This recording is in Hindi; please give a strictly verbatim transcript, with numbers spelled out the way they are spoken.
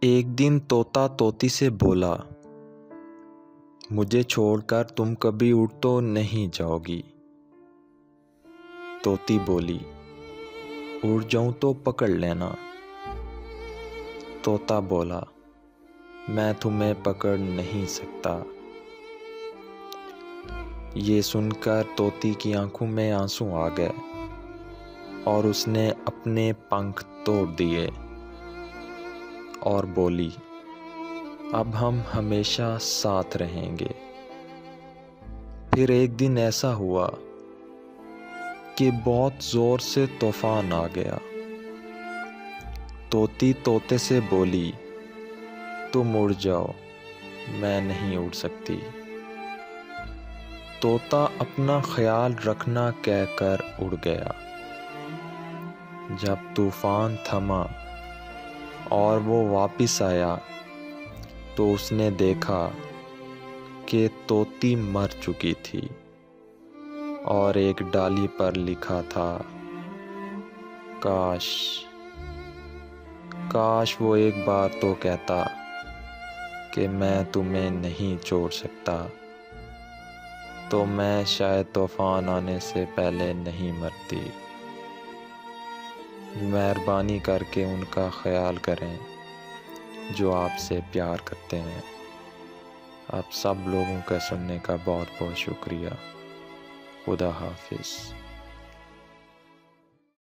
एक दिन तोता तोती से बोला, मुझे छोड़कर तुम कभी उड़ तो नहीं जाओगी। तोती बोली, उड़ जाऊं तो पकड़ लेना। तोता बोला, मैं तुम्हें पकड़ नहीं सकता। ये सुनकर तोती की आंखों में आंसू आ गए और उसने अपने पंख तोड़ दिए और बोली, अब हम हमेशा साथ रहेंगे। फिर एक दिन ऐसा हुआ कि बहुत जोर से तूफान आ गया। तोती तोते से बोली, तुम उड़ जाओ, मैं नहीं उड़ सकती। तोता अपना ख्याल रखना कहकर उड़ गया। जब तूफान थमा और वो वापस आया तो उसने देखा कि तोती मर चुकी थी और एक डाली पर लिखा था, काश काश वो एक बार तो कहता कि मैं तुम्हें नहीं छोड़ सकता, तो मैं शायद तूफान आने से पहले नहीं मरती। मेहरबानी करके उनका ख्याल करें जो आपसे प्यार करते हैं। आप सब लोगों का सुनने का बहुत बहुत शुक्रिया। खुदा हाफिज़।